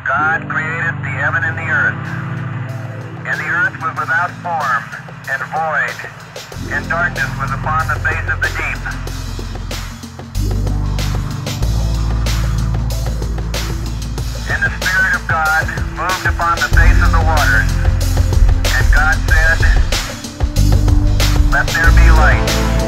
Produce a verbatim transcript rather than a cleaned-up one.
God created the heaven and the earth. And the earth was without form and void, and darkness was upon the face of the deep. And the Spirit of God moved upon the face of the waters. And God said, "Let there be light."